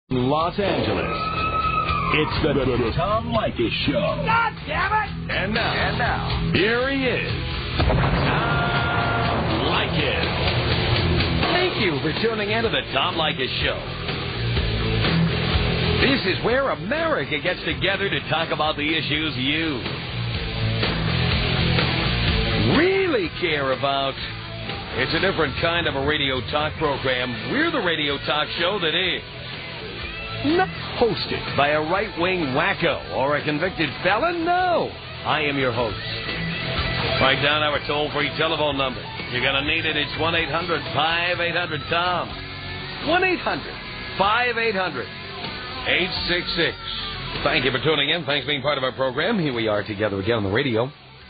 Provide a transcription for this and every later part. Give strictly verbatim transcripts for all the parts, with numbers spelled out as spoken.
Los Angeles. It's the, the, the Tom Leykis Show. God damn it! And now, and now, here he is, Tom Leykis. Thank you for tuning in to the Tom Leykis Show. This is where America gets together to talk about the issues you really care about. It's a different kind of a radio talk program. We're the radio talk show that is not hosted by a right-wing wacko or a convicted felon. No, I am your host. Write down our toll-free telephone number. You're going to need it. It's one eight hundred five eight hundred Tom. one eight hundred five eight hundred eight six six. Thank you for tuning in. Thanks for being part of our program. Here we are together again on the radio.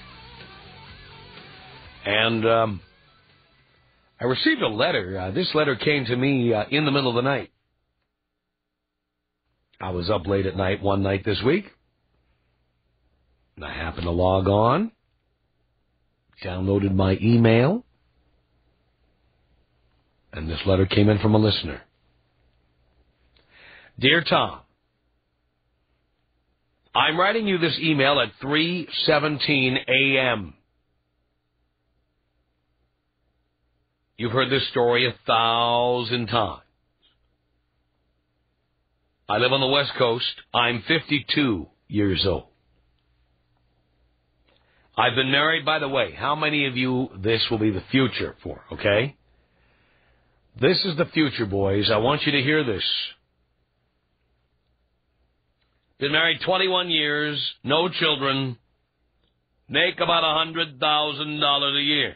And um, I received a letter. Uh, this letter came to me uh, in the middle of the night. I was up late at night one night this week, and I happened to log on, downloaded my email, and this letter came in from a listener. Dear Tom, I'm writing you this email at three seventeen a.m. You've heard this story a thousand times. I live on the West Coast. I'm fifty-two years old. I've been married, by the way. How many of you this will be the future for, okay? This is the future, boys. I want you to hear this. Been married twenty-one years, no children, make about one hundred thousand dollars a year.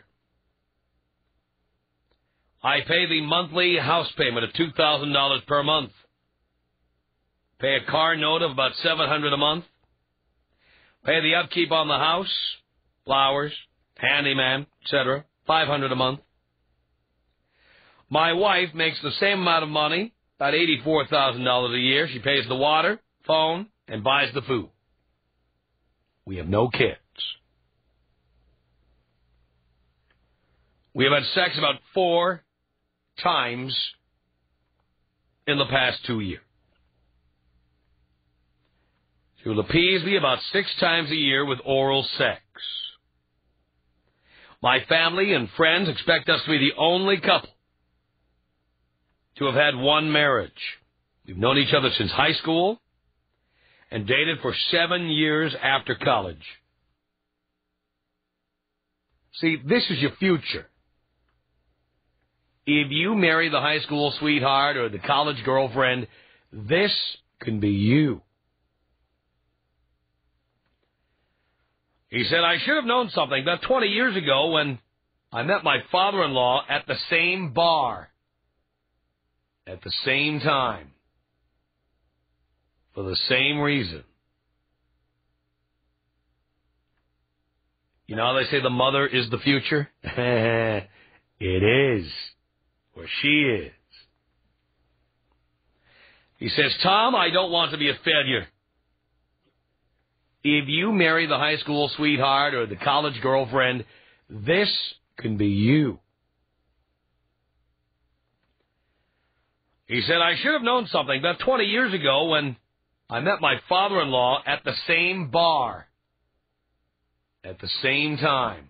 I pay the monthly house payment of two thousand dollars per month. Pay a car note of about seven hundred dollars a month. Pay the upkeep on the house, flowers, handyman, et cetera, five hundred dollars a month. My wife makes the same amount of money, about eighty-four thousand dollars a year. She pays the water, phone, and buys the food. We have no kids. We have had sex about four times in the past two years. She will appease me about six times a year with oral sex. My family and friends expect us to be the only couple to have had one marriage. We've known each other since high school and dated for seven years after college. See, this is your future. If you marry the high school sweetheart or the college girlfriend, this can be you. He said, I should have known something about twenty years ago when I met my father-in-law at the same bar at the same time for the same reason. You know how they say the mother is the future? It is, or she is. He says, Tom, I don't want to be a failure. If you marry the high school sweetheart or the college girlfriend, this can be you. He said, I should have known something about twenty years ago when I met my father-in-law at the same bar at the same time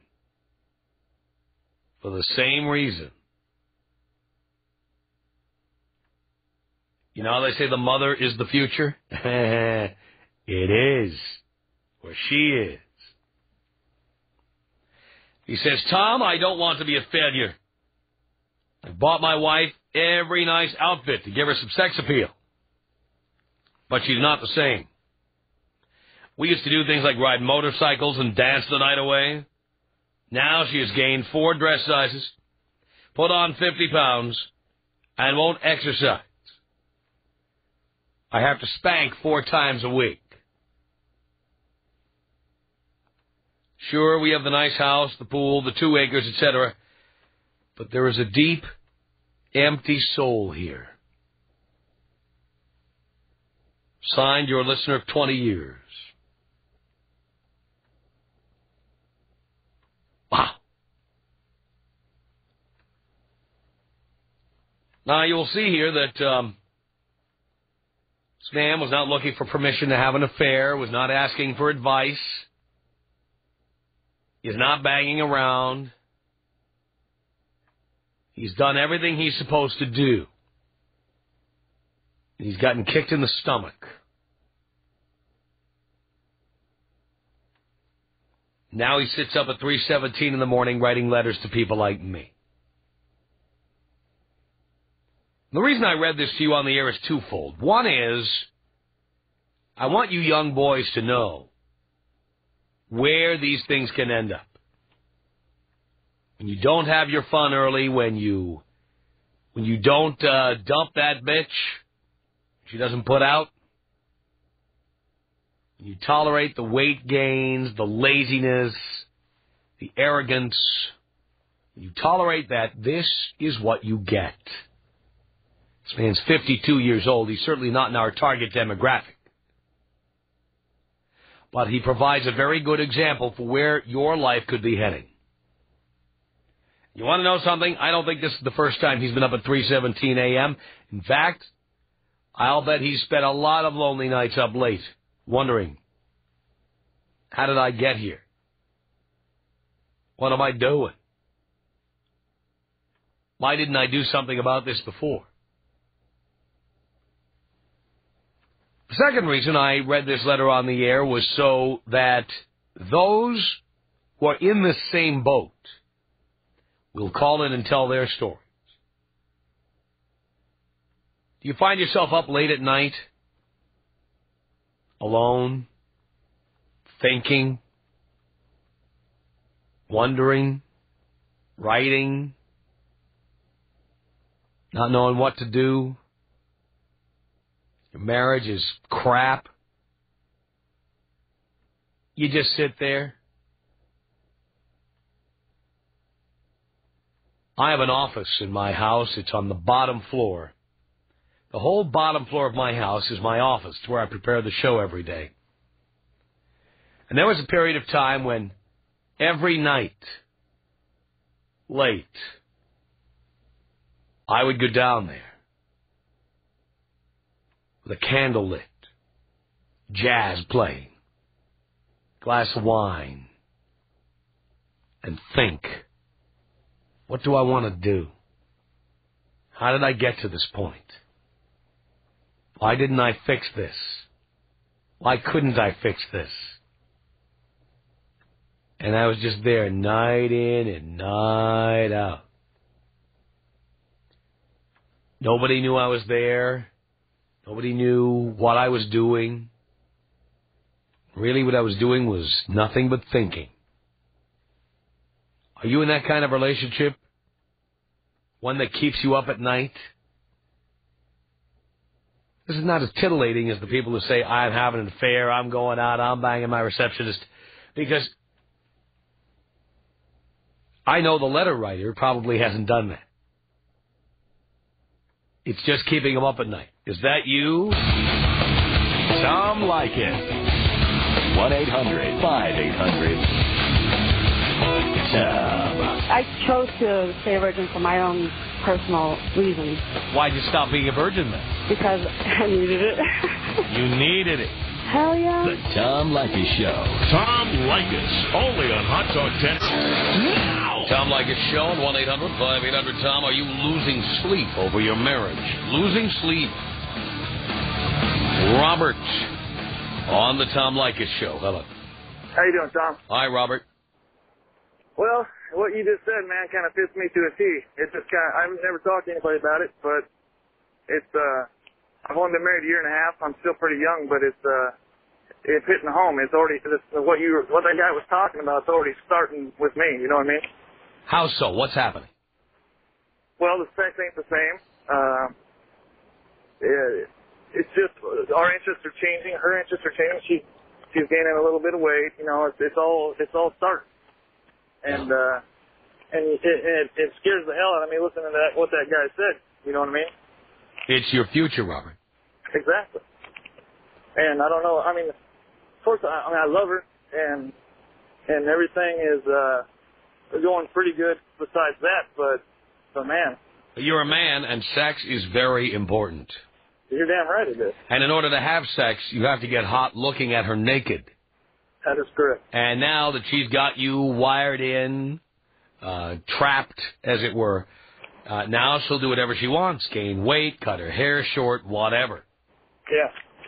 for the same reason. You know how they say the mother is the future? It is. Or she is. He says, Tom, I don't want to be a failure. I bought my wife every nice outfit to give her some sex appeal. But she's not the same. We used to do things like ride motorcycles and dance the night away. Now she has gained four dress sizes, put on fifty pounds, and won't exercise. I have to spank four times a week. Sure, we have the nice house, the pool, the two acres, et cetera, but there is a deep, empty soul here. Signed, your listener of twenty years. Wow. Now, you'll see here that um, This man was not looking for permission to have an affair, was not asking for advice. He's not banging around. He's done everything he's supposed to do. And he's gotten kicked in the stomach. Now he sits up at three seventeen in the morning writing letters to people like me. The reason I read this to you on the air is twofold. One is, I want you young boys to know where these things can end up. When you don't have your fun early, when you when you don't uh, dump that bitch, she doesn't put out, when you tolerate the weight gains, the laziness, the arrogance, when you tolerate that, this is what you get. This man's fifty-two years old. He's certainly not in our target demographic. But he provides a very good example for where your life could be heading. You want to know something? I don't think this is the first time he's been up at three seventeen a.m. In fact, I'll bet he's spent a lot of lonely nights up late, wondering, how did I get here? What am I doing? Why didn't I do something about this before? The second reason I read this letter on the air was so that those who are in the same boat will call in and tell their stories. Do you find yourself up late at night, alone, thinking, wondering, writing, not knowing what to do? Your marriage is crap. You just sit there. I have an office in my house. It's on the bottom floor. The whole bottom floor of my house is my office. It's where I prepare the show every day. And there was a period of time when every night, late, I would go down there with a candle lit, jazz playing, glass of wine, and think, what do I want to do? How did I get to this point? Why didn't I fix this? Why couldn't I fix this? And I was just there night in and night out. Nobody knew I was there. Nobody knew what I was doing. Really, what I was doing was nothing but thinking. Are you in that kind of relationship? One that keeps you up at night? This is not as titillating as the people who say, I'm having an affair, I'm going out, I'm banging my receptionist. Because I know the letter writer probably hasn't done that. It's just keeping him up at night. Is that you? Tom Leykis. one eight hundred five eight hundred Tom. I chose to stay a virgin for my own personal reasons. Why'd you stop being a virgin then? Because I needed it. You needed it. Hell yeah. The Tom Leykis Show. Tom Leykis. Only on Hot Talk ten. Now. Tom Leykis Show on one eight hundred five eight hundred Tom. Are you losing sleep over your marriage? Losing sleep. Robert on the Tom Leykis Show. Hello. How you doing, Tom? Hi, Robert. Well, what you just said, man, kind of fits me to a T. It's just kind of, I've never talked to anybody about it, but it's, uh, I've only been married a year and a half. I'm still pretty young, but it's, uh, it's hitting home. It's already, it's, what you, what that guy was talking about, it's already starting with me, you know what I mean? How so? What's happening? Well, the sex ain't the same. Uh, it, it's just, our interests are changing. Her interests are changing. She, she's gaining a little bit of weight. You know, it's, it's all, it's all starting. And, uh, and it, it, it scares the hell out of me listening to that, what that guy said. You know what I mean? It's your future, Robert. Exactly. And I don't know, I mean, of course, I, I mean, I love her, and, and everything is, uh, going pretty good besides that, but, but man. You're a man, and sex is very important. You're damn right it is. And in order to have sex, you have to get hot looking at her naked. That is correct. And now that she's got you wired in, uh, trapped, as it were, uh, now she'll do whatever she wants. Gain weight, cut her hair short, whatever. Yeah.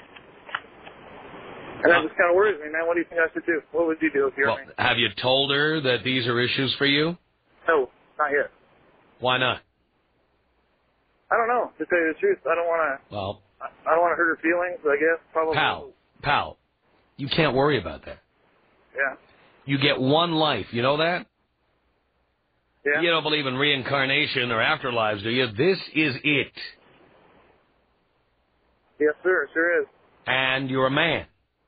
And that just kind of worries me, man. What do you think I should do? What would you do if you were Well, me? have you told her that these are issues for you? No, not yet. Why not? I don't know. To tell you the truth, I don't want to. Well, I I don't want to hurt her feelings. I guess probably. pal, pal, you can't worry about that. Yeah. You get one life. You know that? Yeah. You don't believe in reincarnation or afterlives, do you? This is it. Yes, sir. It sure is. And you're a man.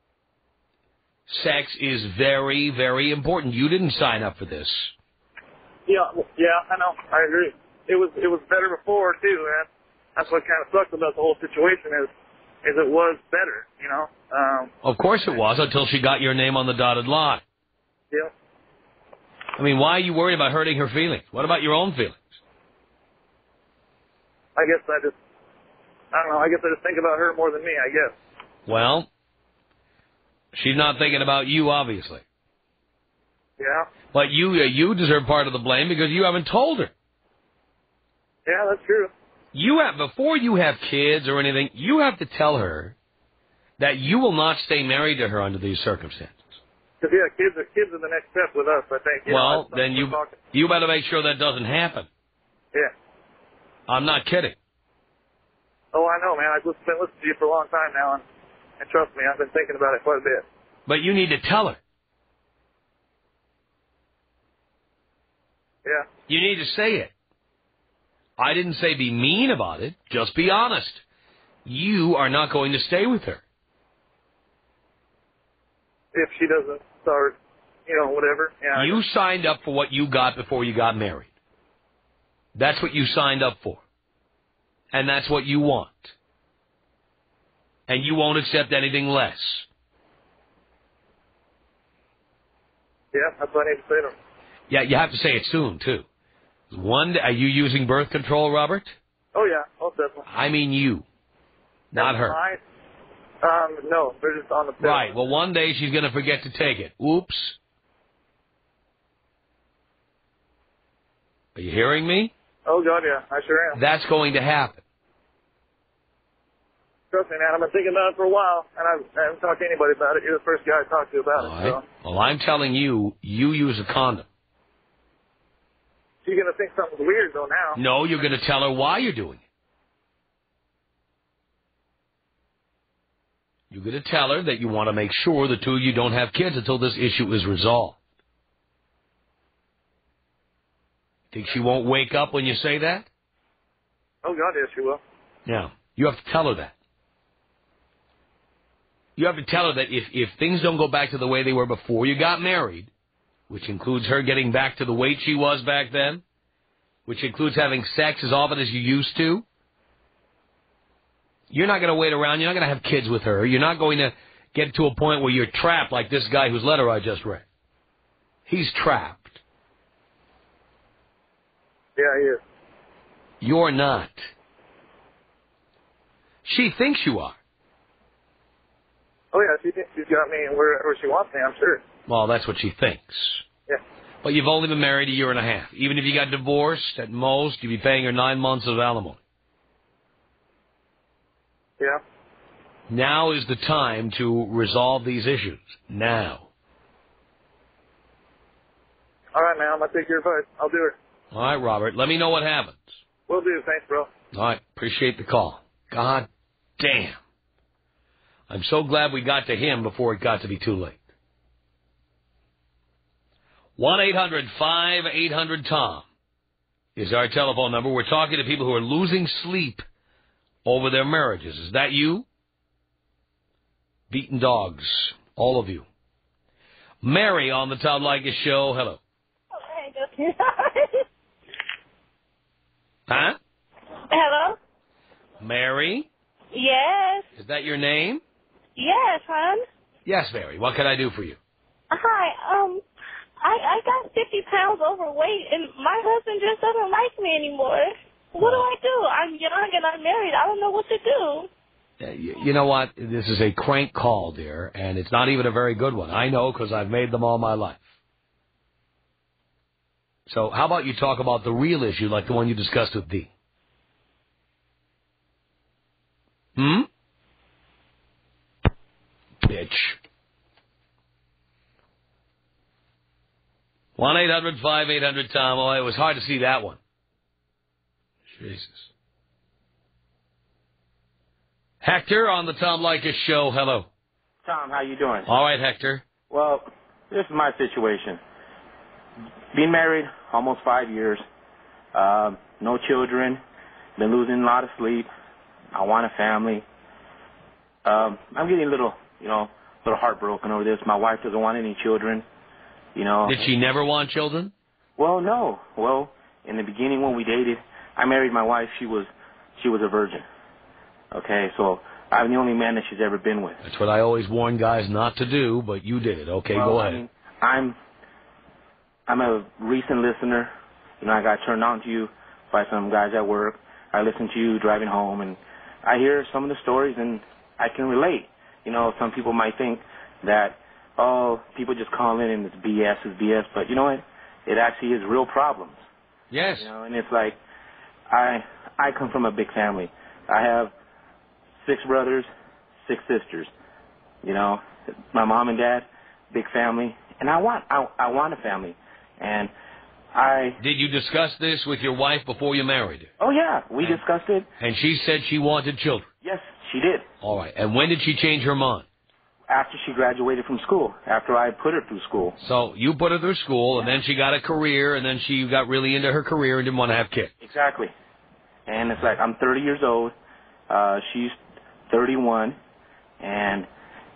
Sex is very, very important. You didn't sign up for this. Yeah. well, Yeah. I know. I agree. It was it was better before too, man. That's what kind of sucks about the whole situation is is it was better, you know. Um, Of course it was, until she got your name on the dotted line. yeah. I mean, why are you worried about hurting her feelings? What about your own feelings? I guess I just I don't know. I guess I just think about her more than me. I guess. Well, she's not thinking about you, obviously. Yeah. But you, uh, you deserve part of the blame because you haven't told her. Yeah, that's true. You have, before you have kids or anything, you have to tell her that you will not stay married to her under these circumstances. Because yeah, kids are kids are the next step with us. I think. You Well, know, then you talking. you better make sure that doesn't happen. Yeah. I'm not kidding. Oh, I know, man. I've been listening to you for a long time now, and, and trust me, I've been thinking about it quite a bit. But you need to tell her. Yeah. You need to say it. I didn't say be mean about it. Just be honest. You are not going to stay with her. If she doesn't start, you know, whatever. Yeah. I You guess. signed up for what you got before you got married. That's what you signed up for. And that's what you want. And you won't accept anything less. Yeah, that's what I need to say to him. Yeah, you have to say it soon, too. One day, are you using birth control, Robert? Oh yeah, most definitely. I mean you, not her. Mine? Um, no, they're just on the pill. Right, well, one day she's going to forget to take it. Oops. Are you hearing me? Oh god, yeah, I sure am. That's going to happen. Trust me, man. I've been thinking about it for a while, and I've, I haven't talked to anybody about it. You're the first guy I talked to about All it. right. So. Well, I'm telling you, you use a condom. She's gonna think something's weird though now. No, you're going to tell her why you're doing it. You're going to tell her that you want to make sure the two of you don't have kids until this issue is resolved. Think she won't wake up when you say that? Oh god, yes, she will. Yeah. You have to tell her that. You have to tell her that if, if things don't go back to the way they were before you got married, which includes her getting back to the weight she was back then, which includes having sex as often as you used to, you're not going to wait around. You're not going to have kids with her. You're not going to get to a point where you're trapped like this guy whose letter I just read. He's trapped. Yeah, he is. You're not. She thinks you are. Oh yeah, she thinks she's got me where, where she wants me, I'm sure. Well, that's what she thinks. Yeah. But you've only been married a year and a half. Even if you got divorced, at most, you'd be paying her nine months of alimony. Yeah. Now is the time to resolve these issues. Now. All right, man. I'm gonna take your advice. I'll do it. All right, Robert. Let me know what happens. Will do. Thanks, bro. All right. Appreciate the call. God damn. I'm so glad we got to him before it got to be too late. one eight hundred five eight hundred Tom is our telephone number. We're talking to people who are losing sleep over their marriages. Is that you? Beaten dogs. All of you. Mary on the Tom Leykis show. Hello. Huh? Hello? Mary? Yes. Is that your name? Yes, hon. Yes, Mary. What can I do for you? Hi, um, I, I got fifty pounds overweight, and my husband just doesn't like me anymore. What do I do? I'm young and I'm married. I don't know what to do. Uh, you, you know what? This is a crank call, dear, and it's not even a very good one. I know because I've made them all my life. So how about you talk about the real issue like the one you discussed with Dee? Hmm? Bitch. one eight hundred five eight hundred Tom. Oh, it was hard to see that one. Jesus. Hector on the Tom Leykis show. Hello. Tom, how you doing? All right, Hector. Well, this is my situation. Been married almost five years. Uh, no children. Been losing a lot of sleep. I want a family. Um, I'm getting a little, you know, a little heartbroken over this. My wife doesn't want any children. You know. Did she never want children? Well, no. Well, in the beginning when we dated, I married my wife. She was, she was a virgin. Okay, so I'm the only man that she's ever been with. That's what I always warn guys not to do, but you did it. Okay, well, go ahead. I mean, I'm, I'm a recent listener. You know, I got turned on to you by some guys at work. I listen to you driving home, and I hear some of the stories, and I can relate. You know, some people might think that, oh, people just call in and it's B S, it's B S, but you know what? It actually is real problems. Yes. You know, and it's like, I I come from a big family. I have six brothers, six sisters. You know, my mom and dad, big family, and I want I, I want a family. And I Did you discuss this with your wife before you married her? Oh yeah, we and, discussed it. And she said she wanted children. Yes, she did. All right. And when did she change her mind? After she graduated from school, after I put her through school. So you put her through school, and then she got a career, and then she got really into her career and didn't want to have kids. Exactly. And it's like, I'm thirty years old. Uh, she's thirty-one, and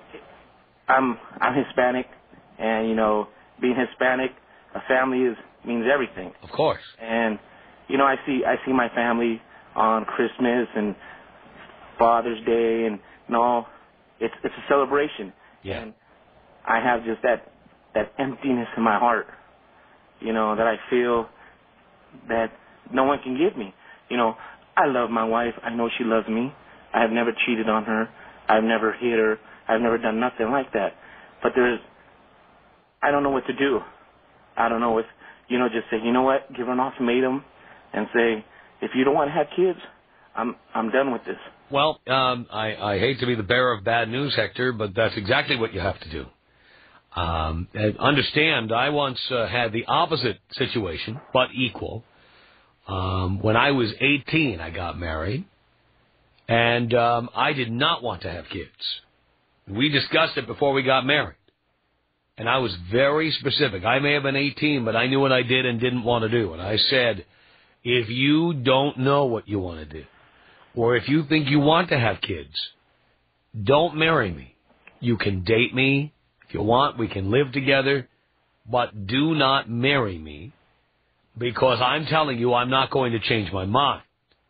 I'm I'm Hispanic, and you know, being Hispanic, a family is means everything. Of course. And you know, I see I see my family on Christmas and Father's Day, and you know, it's it's a celebration. Yeah. And I have just that that emptiness in my heart, you know, that I feel that no one can give me. You know, I love my wife. I know she loves me. I have never cheated on her. I've never hit her. I've never done nothing like that. But there's, I don't know what to do. I don't know if, you know, just say, you know what, give her an ultimatum and say, if you don't want to have kids, I'm I'm done with this. Well, um, I, I hate to be the bearer of bad news, Hector, but that's exactly what you have to do. Um, and understand, I once uh, had the opposite situation, but equal. Um, when I was eighteen, I got married, and um, I did not want to have kids. We discussed it before we got married, and I was very specific. I may have been eighteen, but I knew what I did and didn't want to do. And I said, if you don't know what you want to do, or if you think you want to have kids, don't marry me. You can date me. If you want, we can live together, but do not marry me. Because I'm telling you, I'm not going to change my mind.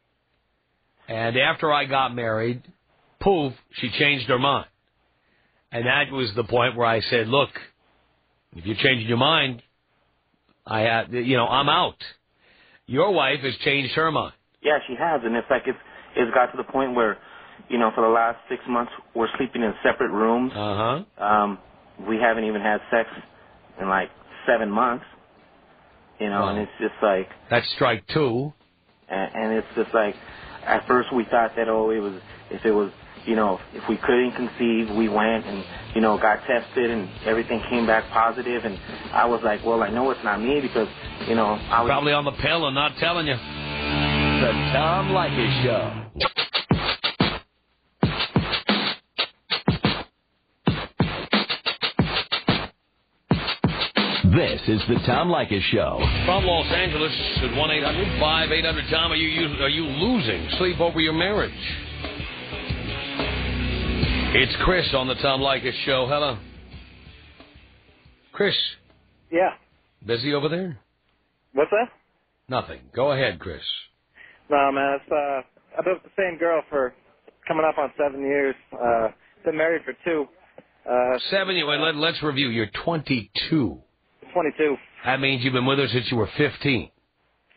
And after I got married, poof, she changed her mind. And that was the point where I said, look, if you're changing your mind, I have, you know, I'm out. Your wife has changed her mind. Yeah, she has. And it's like it's, it's got to the point where, you know, for the last six months, we're sleeping in separate rooms. Uh-huh. Um, we haven't even had sex in like seven months. You know, Wow. and it's just like... That's strike two. And, and it's just like, at first we thought that, oh, it was, if it was, you know, if we couldn't conceive, we went and, you know, got tested and everything came back positive. And I was like, well, I know it's not me because, you know, I was... Probably on the pill and not telling you. The Tom Leykis Show. This is the Tom Leykis Show. From Los Angeles at one eight hundred five eight hundred Tom. Are you are you losing sleep over your marriage? It's Chris on the Tom Leykis Show. Hello. Chris. Yeah. Busy over there? What's that? Nothing. Go ahead, Chris. No, man. It's, uh, I've been with the same girl for coming up on seven years. Uh, been married for two. Uh, Seven years. Wait, let, let's review. You're twenty-two. twenty-two. That means you've been with her since you were fifteen.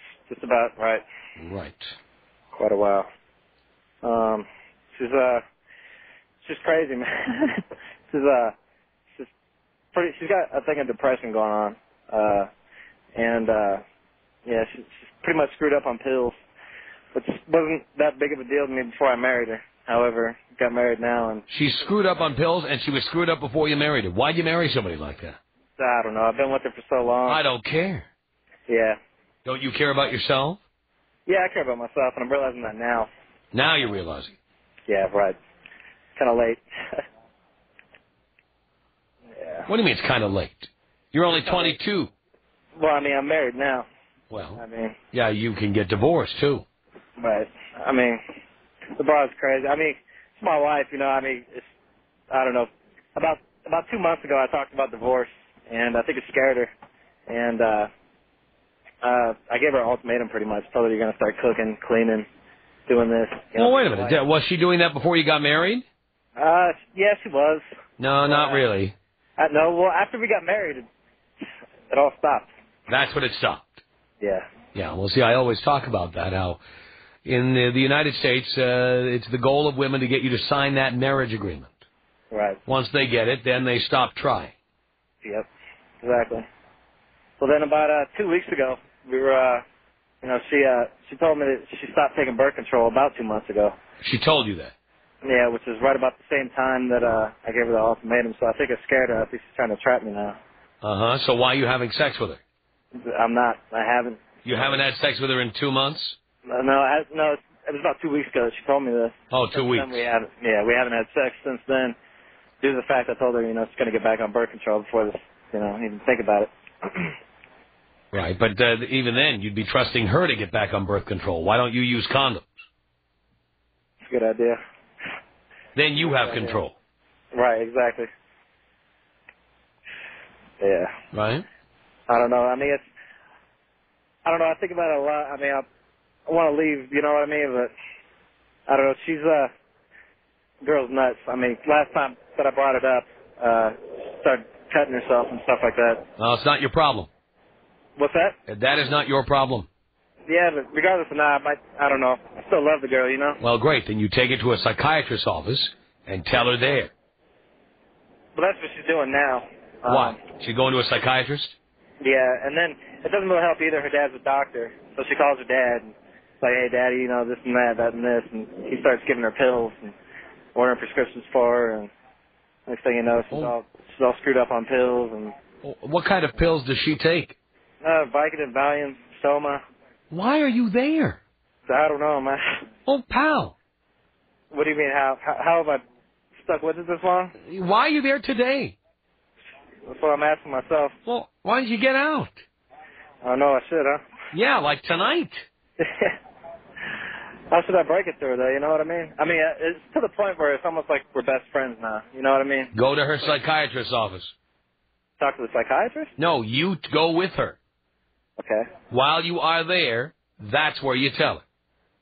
Just about, right. Right. Quite a while. Um, she's, uh, she's crazy, man. she's uh, she's pretty. She's got a thing of depression going on, uh, and uh, yeah, she, she's pretty much screwed up on pills, which wasn't that big of a deal to me before I married her. However, got married now, and she's screwed up on pills, and she was screwed up before you married her. Why'd you marry somebody like that? I don't know. I've been with her for so long. I don't care. Yeah. Don't you care about yourself? Yeah, I care about myself, and I'm realizing that now. Now you're realizing. Yeah, right. Kind of late. yeah. What do you mean it's kind of late? You're only twenty-two. Well, I mean, I'm married now. Well, I mean, yeah, you can get divorced, too. Right. I mean, the bar's crazy. I mean, it's my wife, you know. I mean, it's, I don't know. About about two months ago, I talked about divorce, and I think it scared her. And uh, uh, I gave her an ultimatum pretty much. Told her you're going to start cooking, cleaning, doing this. You know, well, wait a minute. Like, was she doing that before you got married? Uh, yeah, she was. No, not uh, really. Uh, no, well, after we got married, it, it all stopped. That's when it stopped. Yeah. Yeah, well, see, I always talk about that, how in the, the United States, uh, it's the goal of women to get you to sign that marriage agreement. Right. Once they get it, then they stop trying. Yep, exactly. Well, then about uh, two weeks ago, we were, uh, you know, she uh, she told me that she stopped taking birth control about two months ago. She told you that? Yeah, which is right about the same time that uh, I gave her the ultimatum, so I think it scared her. I think she's trying to trap me now. Uh-huh, so why are you having sex with her? I'm not. I haven't. You haven't had sex with her in two months? No, no, I, no it was about two weeks ago that she told me this. Oh, two since weeks. Then we haven't, yeah, we haven't had sex since then. Due to the fact I told her, you know, she's going to get back on birth control before this, you know, even think about it. Right, but uh, even then, you'd be trusting her to get back on birth control. Why don't you use condoms? It's a good idea. Then you have control. Right, exactly. Yeah. Right? I don't know. I mean, it's, I don't know. I think about it a lot. I mean, I, I want to leave, you know what I mean? But I don't know. She's, uh, girl's nuts. I mean, last time that I brought it up, uh, started cutting herself and stuff like that. Well, it's not your problem. What's that? That is not your problem. Yeah, but regardless of that, I might, I don't know. I still love the girl, you know? Well, great. Then you take her to a psychiatrist's office and tell her there. But that's what she's doing now. What? Um, She's going to a psychiatrist? Yeah, and then it doesn't really help either. Her dad's a doctor, so she calls her dad and it's like, hey, Daddy, you know, this and that, that and this, and he starts giving her pills and ordering prescriptions for her, and next thing you know, she's oh. all she's all screwed up on pills. And what kind of pills does she take? Uh, Vicodin, Valium, Soma. Why are you there? I don't know, man. Oh, pal. What do you mean? How how, how have I stuck with it this long? Why are you there today? That's what I'm asking myself. Well, why didn't you get out? I don't know. I should, huh? Yeah, like tonight. How should I break it to her, though? You know what I mean? I mean, it's to the point where it's almost like we're best friends now. You know what I mean? Go to her psychiatrist's office. Talk to the psychiatrist? No, you t- go with her. Okay. While you are there, that's where you tell her.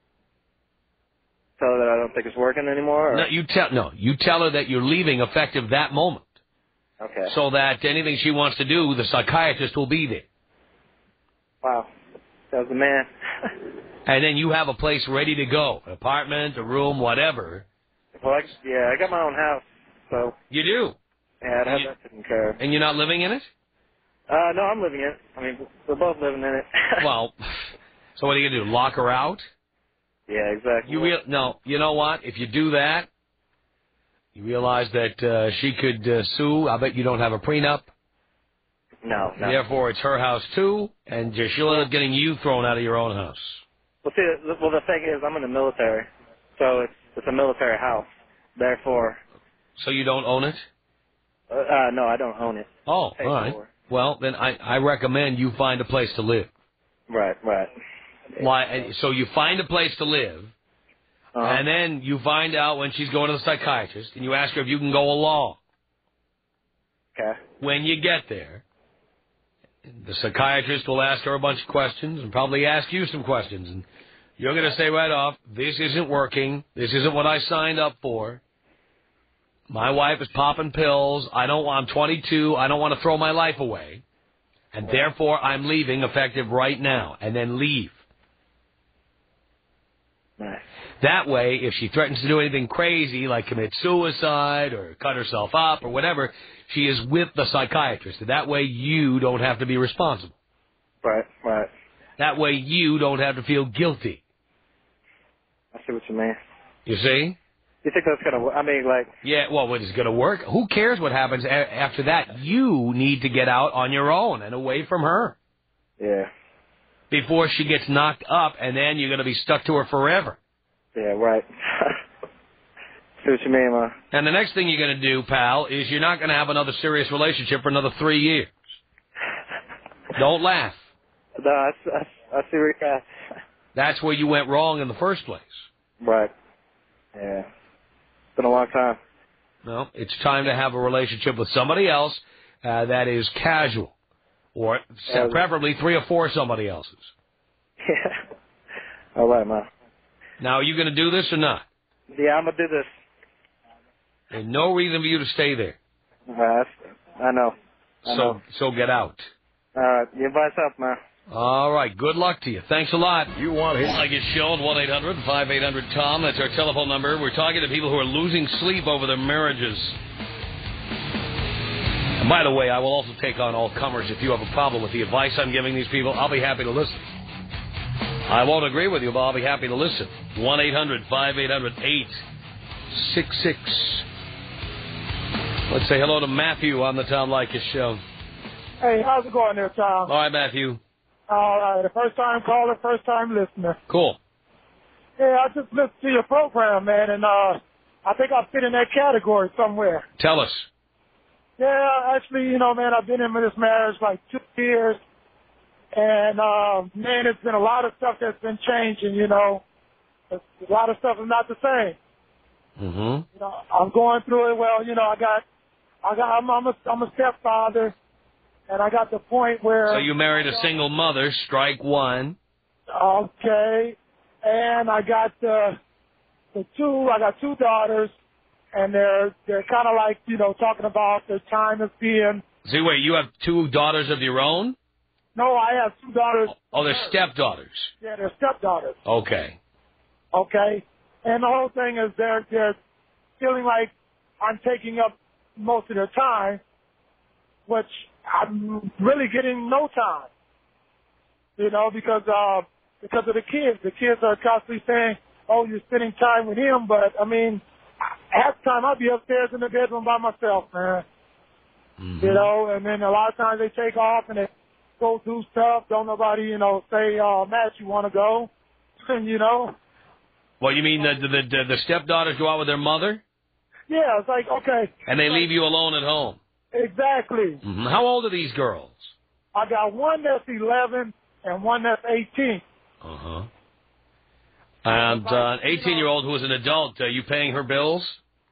Tell her that I don't think it's working anymore? Or? No, you tell no, you tell her that you're leaving effective that moment. Okay. So that anything she wants to do, the psychiatrist will be there. Wow. That was the man. And then you have a place ready to go. An apartment, a room, whatever. Well, I, yeah, I got my own house, so... You do? Yeah, I'd have you, that taken care of. And you're not living in it? Uh, no, I'm living in it. I mean, we're both living in it. Well, so what are you going to do, lock her out? Yeah, exactly. You real No, you know what? If you do that, you realize that uh, she could uh, sue. I bet you don't have a prenup. No, no. Therefore, it's her house, too, and she'll end up getting you thrown out of your own house. Well, see, the, well, the thing is, I'm in the military, so it's it's a military house. Therefore... So you don't own it? Uh, uh no, I don't own it. Oh, all right. For. Well, then I, I recommend you find a place to live. Right, right. Why? So you find a place to live, uh-huh. and then you find out when she's going to the psychiatrist, and you ask her if you can go along. Okay. When you get there, the psychiatrist will ask her a bunch of questions and probably ask you some questions. And you're going to say right off, this isn't working. This isn't what I signed up for. My wife is popping pills. I don't. I'm twenty-two. I don't want to throw my life away. And therefore, I'm leaving effective right now. And then leave. Nice. That way, if she threatens to do anything crazy, like commit suicide or cut herself up or whatever, she is with the psychiatrist. And that way, you don't have to be responsible. Right, right. That way, you don't have to feel guilty. I see what you mean. You see? You think that's gonna? I mean, like. Yeah. Well, what is going to work? Who cares what happens a- after that? You need to get out on your own and away from her. Yeah. Before she gets knocked up, and then you're going to be stuck to her forever. Yeah. Right. See what you mean, man. And the next thing you're going to do, pal, is you're not going to have another serious relationship for another three years. Don't laugh. No, I, I, I see where you're at. That's where you went wrong in the first place. Right. Yeah. It's been a long time. No, it's time to have a relationship with somebody else uh, that is casual, or Yeah. preferably three or four somebody else's. Yeah. All right, man. Now, are you going to do this or not? Yeah, I'm gonna do this. There's no reason for you to stay there. Right. I know. I So, know. so get out. All right. You advise up, man. All right. Good luck to you. Thanks a lot. You want him? I get shown one eight hundred five eight hundred Tom. That's our telephone number. We're talking to people who are losing sleep over their marriages. And by the way, I will also take on all comers. If you have a problem with the advice I'm giving these people, I'll be happy to listen. I won't agree with you, but I'll be happy to listen. one eight hundred five eight hundred eight six six. Let's say hello to Matthew on the Tom Leykis show. Hey, how's it going there, Tom? All right, Matthew. All right, the first time caller, first time listener. Cool. Yeah, I just listened to your program, man, and uh, I think I fit in that category somewhere. Tell us. Yeah, actually, you know, man, I've been in this marriage like two years, and uh, man, it's been a lot of stuff that's been changing. You know, a lot of stuff is not the same. Mm-hmm. You know, I'm going through it. Well, you know, I got, I got, I'm, I'm a, I'm a stepfather, and I got the point where. So you married a single mother. Strike one. Okay, and I got the the two. I got two daughters, and they're they're kind of like, you know, talking about their time as being. See, wait, you have two daughters of your own? No, I have two daughters. Oh, they're stepdaughters. Yeah, they're stepdaughters. Okay. Okay, and the whole thing is they're they're feeling like I'm taking up most of their time, which I'm really getting no time. You know, because uh because of the kids. The kids are constantly saying, "Oh, you're spending time with him," but I mean, half the time I'll be upstairs in the bedroom by myself, man. Mm-hmm. You know, and then a lot of times they take off and they go do stuff. Don't nobody, you know, say, uh, Matt, you want to go? And, you know. Well, you mean the, the, the, the stepdaughters go out with their mother? Yeah, it's like, okay. And they leave you alone at home? Exactly. Mm-hmm. How old are these girls? I got one that's eleven and one that's eighteen. Uh-huh. And uh, an eighteen-year-old who is an adult, are you paying her bills?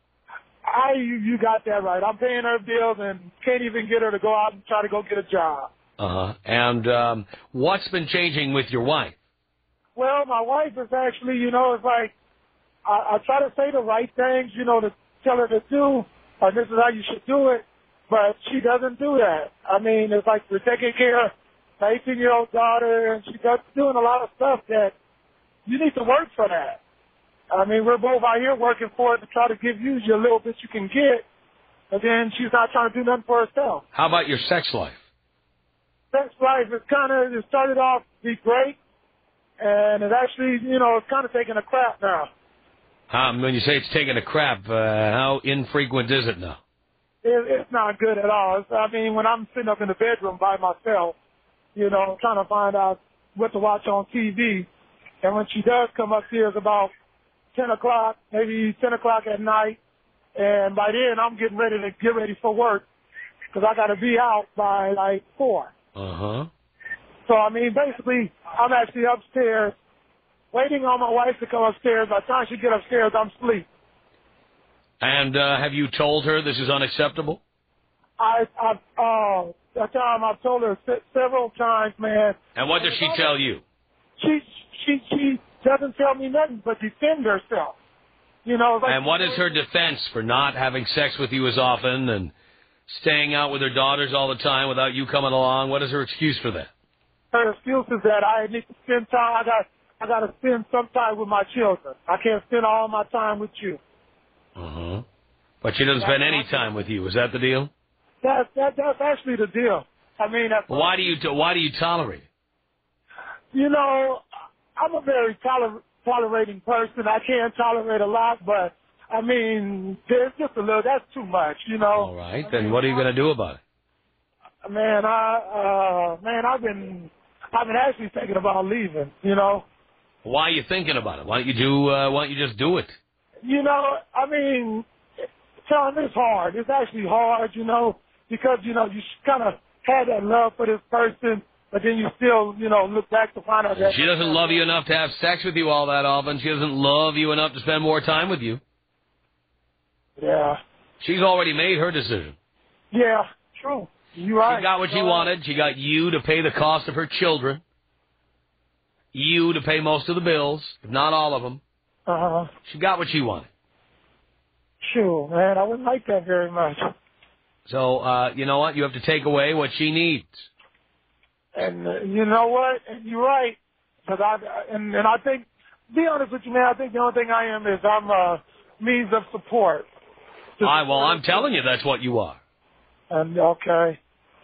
I, you, you got that right. I'm paying her bills and can't even get her to go out and try to go get a job. Uh-huh. And um, what's been changing with your wife? Well, my wife is actually, you know, it's like I, I try to say the right things, you know, to tell her to do, or this is how you should do it, but she doesn't do that. I mean, it's like we're taking care of my eighteen-year-old daughter, and she's doing a lot of stuff that you need to work for that. I mean, we're both out here working for it to try to give you your little bit you can get, and then she's not trying to do nothing for herself. How about your sex life? Sex life is kind of, it started off to be great, and it actually, you know, it's kind of taking a crap now. Um, when you say it's taking a crap, uh, how infrequent is it now? It, it's not good at all. It's, I mean, when I'm sitting up in the bedroom by myself, you know, trying to find out what to watch on T V, and when she does come upstairs about ten o'clock, maybe ten o'clock at night, and by then I'm getting ready to get ready for work because I got to be out by like four. Uh-huh. So, I mean, basically, I'm actually upstairs waiting on my wife to come upstairs. By the time she gets upstairs, I'm asleep. And uh, have you told her this is unacceptable? I, I, uh, that time I've told her se- several times, man. And what does she tell you? She, she, she doesn't tell me nothing but defend herself. You know. Like, and what is her defense for not having sex with you as often and staying out with her daughters all the time without you coming along? What is her excuse for that? Her excuse is that I need to spend time. I got I got to spend some time with my children. I can't spend all my time with you. Uh-huh. But she doesn't spend any time with you. Is that the deal? That's, that, that's actually the deal. I mean, that's, Why do you Why do you tolerate it? you know, I'm a very toler- tolerating person. I can't tolerate a lot, but, I mean, there's just a little, that's too much, you know. All right. I Then mean, what are you going to do about it? Man, I, uh, man, I've been, I've been actually thinking about leaving, you know. Why are you thinking about it? Why don't you do? Uh, why don't you just do it? You know, I mean, Tom, it's hard. It's actually hard, you know, because, you know, you kind of had that love for this person, but then you still, you know, look back to find out that... She doesn't love you enough to have sex with you all that often. She doesn't love you enough to spend more time with you. Yeah. She's already made her decision. Yeah, true. You're right. She got what she wanted. She got you to pay the cost of her children. You to pay most of the bills, if not all of them. Uh-huh. She got what she wanted. Sure, man. I wouldn't like that very much. So, uh, you know what? You have to take away what she needs. And uh, you know what? And you're right. Cause I, and, and I think, be honest with you, man, I think the only thing I am is I'm a means of support. I, well, I'm telling you that's what you are. And okay.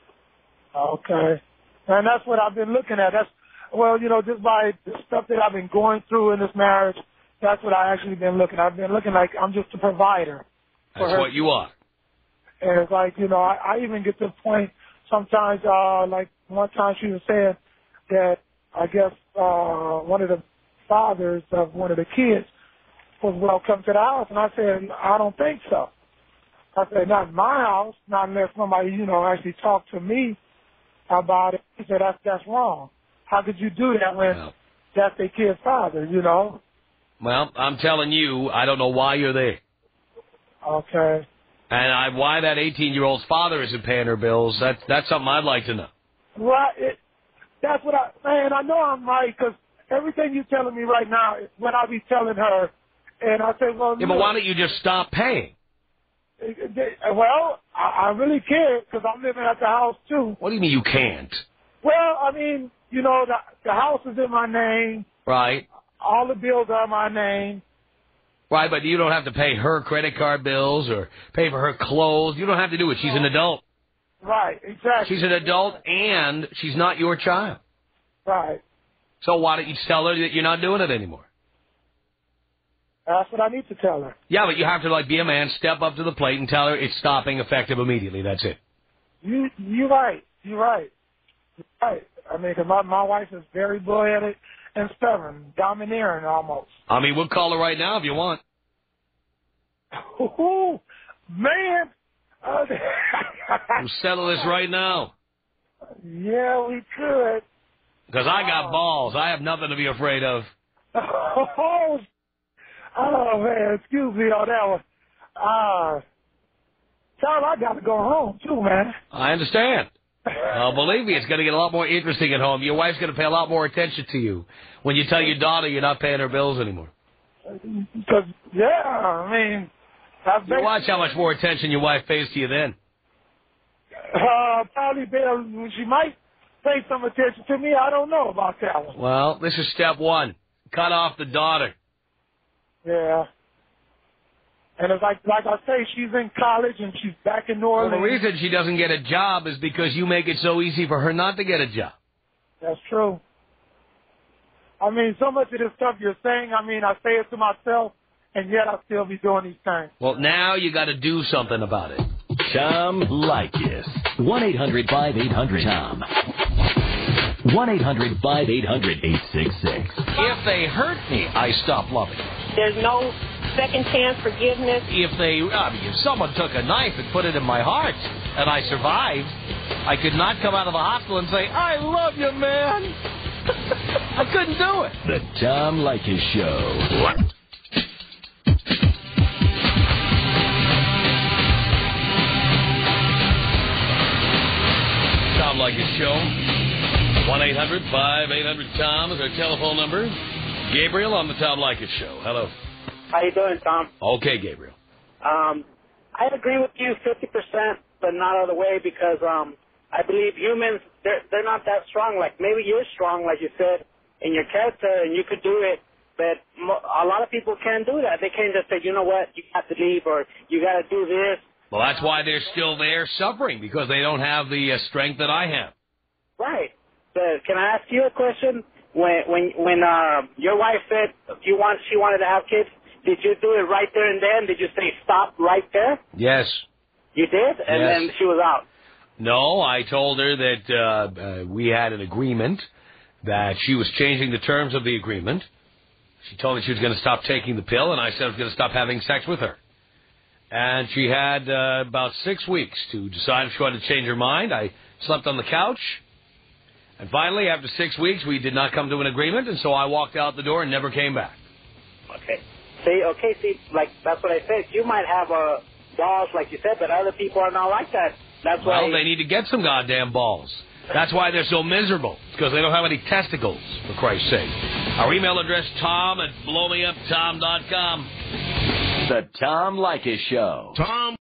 Okay. And that's what I've been looking at. That's, well, you know, just by the stuff that I've been going through in this marriage, that's what I actually been looking. I've been looking like I'm just a provider. That's what you are. And it's like, you know, I, I even get to the point sometimes, uh, like one time she was saying that I guess uh, one of the fathers of one of the kids was welcome to the house. And I said, I don't think so. I said, not in my house, not unless somebody, you know, actually talked to me about it. He said, that's, that's wrong. How could you do that when well, that's their kid's father, you know? Well, I'm telling you, I don't know why you're there. Okay. And I, why that eighteen-year-old's father isn't paying her bills, that's, that's something I'd like to know. Right. It, that's what I, man, I know I'm right, because everything you're telling me right now is what I be telling her. And I say, well, yeah, but why don't you just stop paying? Well, I, I really can't, because I'm living at the house, too. What do you mean you can't? Well, I mean, you know, the, the house is in my name. Right. All the bills are in my name. Right, but you don't have to pay her credit card bills or pay for her clothes. You don't have to do it. She's an adult. Right, exactly. She's an adult, and she's not your child. Right. So why don't you tell her that you're not doing it anymore? That's what I need to tell her. Yeah, but you have to, like, be a man, step up to the plate and tell her it's stopping effective immediately. That's it. You, you're right. You're right. You're right. I mean, because my, my wife is very bull-headed and stubborn, domineering almost. I mean, we'll call her right now if you want. Ooh, man. Uh, we'll settle this right now. Yeah, we could. Because I got balls. I have nothing to be afraid of. Oh, oh man, excuse me on that one. Uh, Tom, I got to go home, too, man. I understand. Uh, believe me, it's going to get a lot more interesting at home. Your wife's going to pay a lot more attention to you when you tell your daughter you're not paying her bills anymore. Because, yeah, I mean... I've you watch how much more attention your wife pays to you then. Uh, probably, she might pay some attention to me. I don't know about that one. Well, this is step one. Cut off the daughter. Yeah. And it's like, like I say, she's in college and she's back in New Orleans. Well, the reason she doesn't get a job is because you make it so easy for her not to get a job. That's true. I mean, so much of this stuff you're saying, I mean, I say it to myself, and yet I still be doing these things. Well, now you got to do something about it. Tom Leykis. one eight hundred five eight hundred Tom. one eight hundred five eight hundred eight six six. If they hurt me, I stop loving them. There's no second chance forgiveness. If they, I mean, if someone took a knife and put it in my heart and I survived, I could not come out of the hospital and say, I love you, man. I couldn't do it. The Tom Leykis Show. What? Tom Leykis Show. one eight hundred five eight hundred Tom is our telephone number. Gabriel on the Tom Leykis Show. Hello. How you doing, Tom? Okay, Gabriel. Um, I agree with you fifty percent, but not all the way, because um, I believe humans, they're, they're not that strong. Like, maybe you're strong, like you said, in your character, and you could do it. But mo- a lot of people can't do that. They can't just say, you know what, you have to leave, or you got to do this. Well, that's why they're still there suffering, because they don't have the uh, strength that I have. Right. But can I ask you a question? When when when uh, your wife said you want she wanted to have kids, did you do it right there and then? Did you say stop right there? Yes. You did? And yes. then she was out. No, I told her that uh, uh, we had an agreement, that she was changing the terms of the agreement. She told me she was going to stop taking the pill, and I said I was going to stop having sex with her. And she had uh, about six weeks to decide if she wanted to change her mind. I slept on the couch. And finally, after six weeks, we did not come to an agreement, and so I walked out the door and never came back. Okay. See, okay, see, like, that's what I said. You might have uh, balls, like you said, but other people are not like that. That's well, why... they need to get some goddamn balls. That's why they're so miserable. It's because they don't have any testicles, for Christ's sake. Our email address, tom at blow me up tom dot com. The Tom Leykis Show. Tom.